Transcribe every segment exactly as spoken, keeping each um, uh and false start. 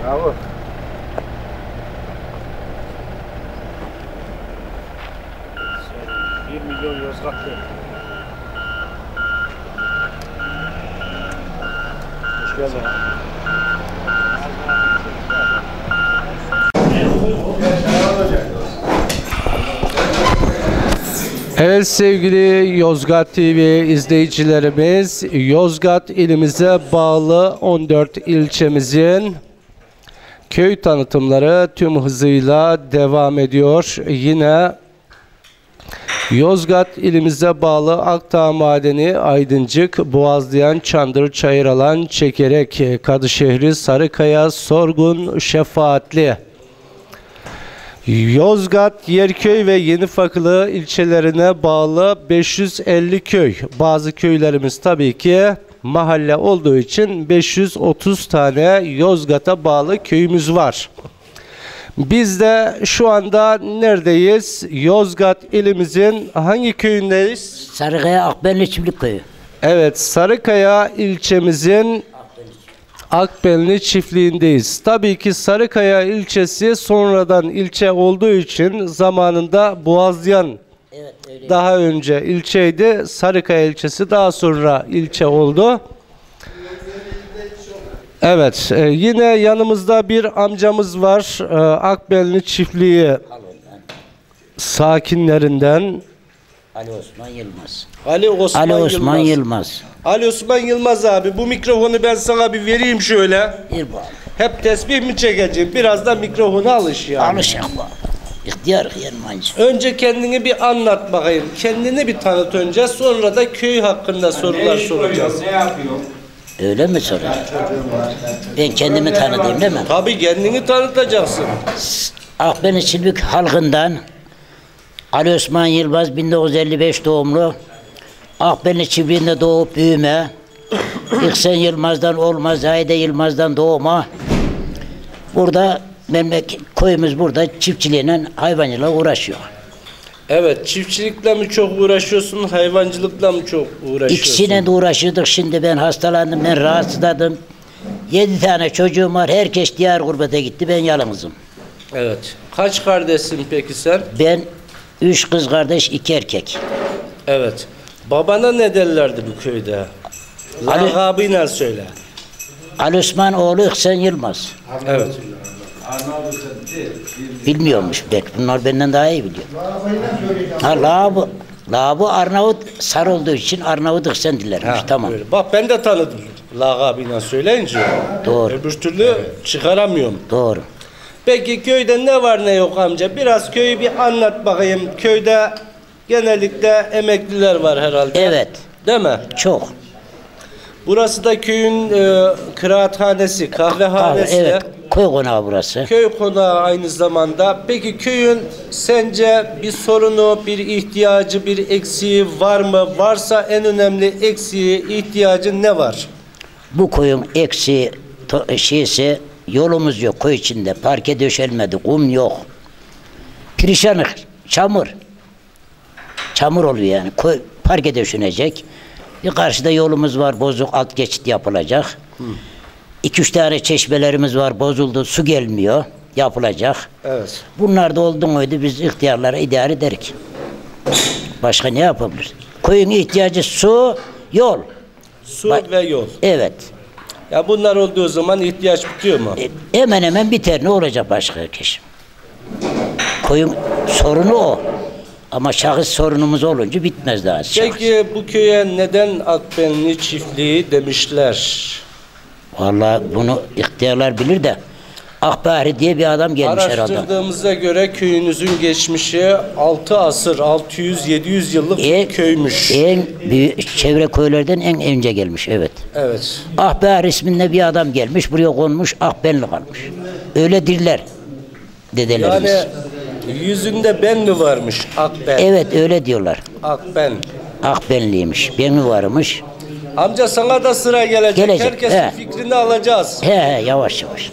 Bravo. Bir milyon Yozgatlı. Hoş geldin. Evet sevgili Yozgat T V izleyicilerimiz, Yozgat ilimize bağlı on dört ilçemizin köy tanıtımları tüm hızıyla devam ediyor. Yine Yozgat ilimize bağlı Akdağ Madeni, Aydıncık, Boğazlayan, Çandır, Çayıralan, Çekerek, Kadışehri, Sarıkaya, Sorgun, Şefaatli, Yozgat, Yerköy ve Yenifakılı ilçelerine bağlı beş yüz elli köy. Bazı köylerimiz tabii ki mahalle olduğu için beş yüz otuz tane Yozgat'a bağlı köyümüz var. Biz de şu anda neredeyiz? Yozgat ilimizin hangi köyündeyiz? Sarıkaya Akbenli Çiftlik Köyü. Evet, Sarıkaya ilçemizin Akbenli çiftliğindeyiz. Tabii ki Sarıkaya ilçesi sonradan ilçe olduğu için zamanında Boğazlayan Evet, öyle. daha önce ilçeydi. Sarıkaya ilçesi daha sonra ilçe oldu. Evet, e, yine yanımızda bir amcamız var. E, Akbenli çiftliği sakinlerinden. Ali Osman Yılmaz. Ali Osman, Ali Osman Yılmaz. Yılmaz. Ali Osman Yılmaz abi, bu mikrofonu ben sana bir vereyim şöyle. Bir bu. Hep tesbih mi çekeceğim? Biraz da mikrofona alış yani. Alışık bu. İhtiyar Yermancı. Önce kendini bir anlat bakayım. Kendini bir tanıt önce, sonra da köy hakkında sorular soracağız. Ne yapıyor? Öyle mi soruyor? Ben kendimi tanıdayım değil mi? Tabii kendini tanıtacaksın. Akbenli Çiftlik halkından Ali Osman Yılmaz bin dokuz yüz elli beş doğumlu. Akbenli Çiftliği'nde doğup büyüme. İhsan Yılmaz'dan olmaz, Zahide Yılmaz'dan doğma. Burada memleket köyümüz burada çiftçiliğiyle, hayvancılıkla uğraşıyor. Evet, çiftçilikle mi çok uğraşıyorsun, hayvancılıkla mı çok uğraşıyorsun? İkisine de uğraşıyorduk. Şimdi ben hastalandım, ben rahatsızladım. Yedi tane çocuğum var. Herkes diğer gurbete gitti. Ben yalnızım. Evet. Kaç kardeşsin peki sen? Ben üç kız kardeş, iki erkek. Evet. Babana ne derlerdi bu köyde? Ali- Lakabıyla söyle. Ali Osman oğlu İhsan Yılmaz. Evet. Bilmiyormuş belki. Bunlar benden daha iyi biliyor. Ha Labu. Labu Arnavut Sar olduğu için Arnavut İhsan dillermiş. Ha, Tamam. böyle. Bak ben de tanıdım lakabıyla söyleyince. Doğru. Öbür türlü çıkaramıyorum. Doğru. Peki köyde ne var ne yok amca? Biraz köyü bir anlat bakayım. Köyde genellikle emekliler var herhalde. Evet. Değil mi? Çok. Burası da köyün e, kıraathanesi, kahvehanesi. Evet. Köy konağı burası. Köy konağı aynı zamanda. Peki köyün sence bir sorunu, bir ihtiyacı, bir eksiği var mı? Varsa en önemli eksiği, ihtiyacı ne var? Bu koyun eksi to- şeysi yolumuz yok köy içinde. Parke döşelmedi. Kum yok. Perişanlık. Çamur. Çamur oluyor yani. Koy, parke döşenecek. Bir karşıda yolumuz var. Bozuk alt geçit yapılacak. Hı. İki üç tane çeşmelerimiz var. Bozuldu. Su gelmiyor. Yapılacak. Evet. Bunlar da oldu muydu biz ihtiyarlara idare ederik. Başka ne yapabilir? Koyun ihtiyacı su, yol. Su Bak- ve yol. Evet. Ya bunlar olduğu zaman ihtiyaç bitiyor mu? E, hemen hemen biter. Ne olacak başka kişi? Koyun sorunu o. Ama şahıs sorunumuz olunca bitmez daha. Şahıs. Peki bu köye neden Akbenli çiftliği demişler? Vallahi bunu ihtiyarlar bilir de Akbari diye bir adam gelmiş herhalde. Araştırdığımıza göre köyünüzün geçmişi altı asır, altı yüz yedi yüz yıllık bir En, köymüş. en büyük çevre köylerden en önce gelmiş, evet. Evet. Akbari isminde bir adam gelmiş, buraya konmuş, Akbenli kalmış. Öyle dirler dedelerimiz. Yani yüzünde ben mi varmış Akben? Evet, öyle diyorlar. Akben. Akbenliymiş, ben mi varmış? Amca sana da sıra gelecek. Gelecek, Herkesin he. fikrini alacağız. He he, yavaş yavaş.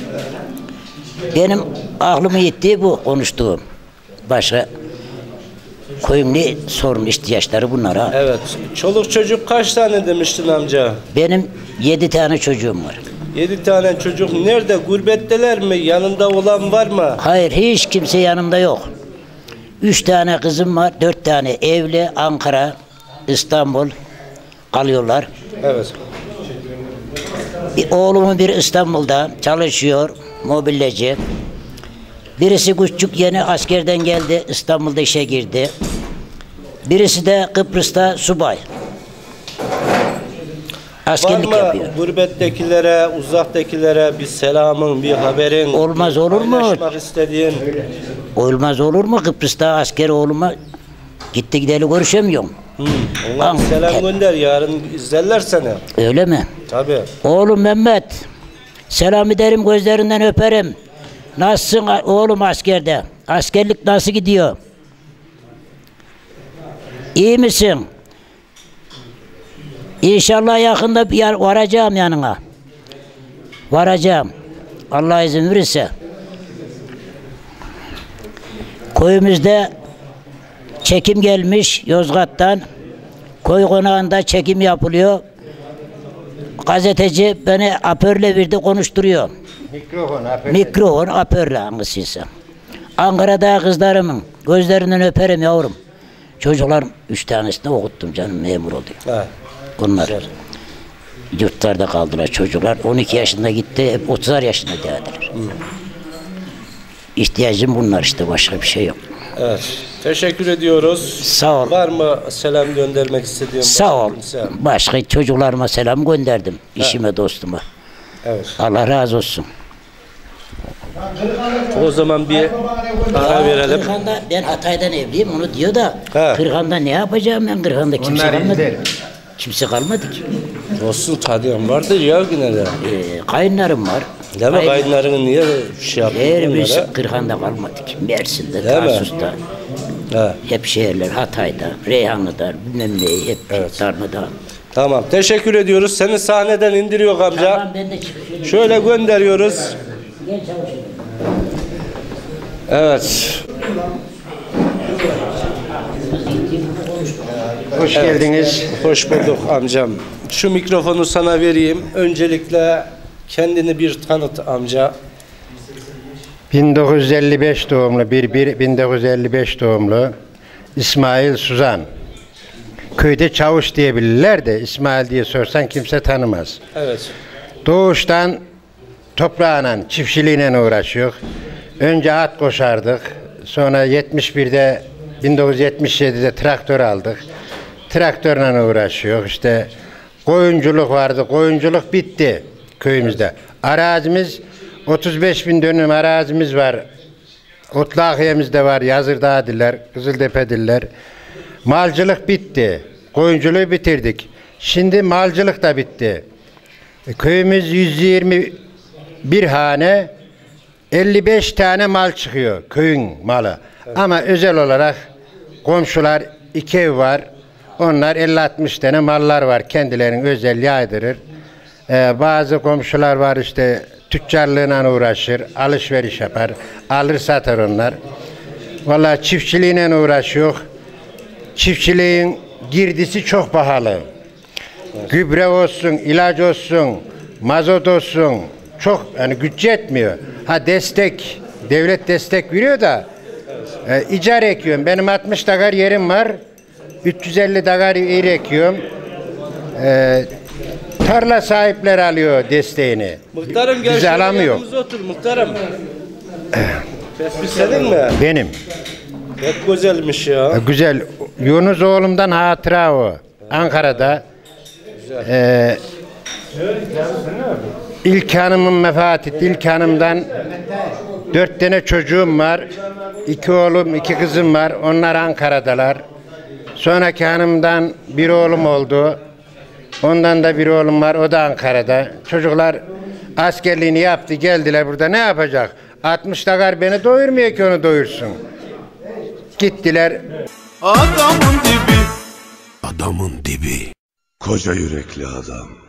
Benim aklımı yettiği bu konuştuğum. Başka koyun ne sorun ihtiyaçları bunlara. Evet. Çoluk çocuk kaç tane demiştin amca? Benim yedi tane çocuğum var. Yedi tane çocuk nerede? Gurbetteler mi? Yanında olan var mı? Hayır, hiç kimse yanımda yok. Üç tane kızım var, dört tane evli, Ankara, İstanbul kalıyorlar. Evet. Bir oğlumun bir İstanbul'da çalışıyor, mobilyacı. Birisi küçük yeni askerden geldi, İstanbul'da işe girdi. Birisi de Kıbrıs'ta subay. Askerlik Var mı yapıyor. gurbettekilere, uzaktakilere bir selamın, bir haberin? Olmaz olur mu? Paylaşmak istediğin. Olmaz olur mu? Kıbrıs'ta asker oğluma gitti gideli görüşemiyorum. Hmm. Onlar selam gönder, yarın izlerler seni. Öyle mi? Tabii. Oğlum Mehmet, selam ederim, gözlerinden öperim. Nasılsın oğlum askerde? Askerlik nasıl gidiyor? İyi misin? İnşallah yakında bir yer varacağım yanına. Varacağım. Allah izin verirse. Köyümüzde çekim gelmiş Yozgat'tan. Köy konağında çekim yapılıyor. Gazeteci beni apörle verdi, konuşturuyor. Mikrofon, apörle. Mikrofon, apörle hangisiyse. Ankara'da kızlarımın gözlerinden öperim yavrum. Çocuklar üç tanesini okuttum canım, memur oluyor. Ha. Bunlar yurtlarda kaldılar çocuklar. on iki yaşında gitti, hep otuzar yaşında geldiler. Hmm. İhtiyacım bunlar işte, başka bir şey yok. Evet. Teşekkür ediyoruz. Sağ ol. Var mı selam göndermek istediğin? Sağ ol. Kimse? Başka çocuklarıma selam gönderdim. İşime, evet, dostuma. Evet. Allah razı olsun. O zaman bir ara verelim. Kırıkhan'da, ben Hatay'dan evliyim, onu diyor da He. Kırıkhan'da ne yapacağım ben? Kırıkhan'da kimse Onlar kalmadı. izler. Kimse kalmadı ki. Olsun, tanıyan vardır ya yine de. Ee, kayınlarım var. Değil mi? Kayın- Kayınlarını niye şey yaptın Her onlara? birisi Kırıkhan'da kalmadı ki. Mersin'de, Değil mi? Tarsus'ta. He. Hep şehirler, Hatay'da, Reyhanlı'da, bilmem neyi, hep Evet. darmadağın. Tamam. Teşekkür ediyoruz. Seni sahneden indiriyor amca. Tamam, ben de çıkıyorum. Şöyle gönderiyoruz. Gel çalışalım. Evet. Hoş geldiniz. Hoş bulduk amcam. Şu mikrofonu sana vereyim. Öncelikle kendini bir tanıt amca. bin dokuz yüz elli beş doğumlu, bir bir bin dokuz yüz elli beş doğumlu İsmail Suzan. Köyde çavuş diyebilirler de İsmail diye sorsan kimse tanımaz. Evet. Doğuştan toprağıyla, çiftçiliğine uğraşıyor. Önce at koşardık. Sonra yetmiş birde, bin dokuz yüz yetmiş yedide traktör aldık. Traktörle uğraşıyor. İşte koyunculuk vardı. Koyunculuk bitti köyümüzde. Arazimiz otuz beş bin dönüm arazimiz var. Otlakiyemiz de var. Yazırdağ diller, Kızıltepe diller. Malcılık bitti. Koyunculuğu bitirdik. Şimdi malcılık da bitti. E, köyümüz yüz yirmi bir hane, elli beş tane mal çıkıyor. Köyün malı. Evet. Ama özel olarak komşular iki ev var. Onlar elli altmış tane mallar var. Kendilerinin özel yaydırır. Ee, bazı komşular var işte tüccarlığına uğraşır. Alışveriş yapar. Alır satar onlar. Vallahi çiftçiliğine uğraşıyor. Çiftçiliğin girdisi çok pahalı. Evet. Gübre olsun, ilaç olsun, mazot olsun. Çok yani güç yetmiyor. Ha destek, devlet destek veriyor da e, icar ekiyorum. Benim altmış dakar yerim var. üç yüz elli dakar yer ekiyorum. E, tarla sahipleri alıyor desteğini. Muhtarım gel. Biz alamıyor. Otur muhtarım. Tespih senin mi? Benim. Pek güzelmiş ya. E, güzel. Yunus oğlumdan hatıra o. Ankara'da. Güzel. E, İlk hanımım vefat etti. İlk hanımdan dört tane çocuğum var. İki oğlum, iki kızım var. Onlar Ankara'dalar. Sonraki hanımdan bir oğlum oldu. Ondan da bir oğlum var. O da Ankara'da. Çocuklar askerliğini yaptı. Geldiler burada. Ne yapacak? altmış dakar beni doyurmuyor ki onu doyursun. Gittiler. Adamın dibi. Adamın dibi. Koca yürekli adam.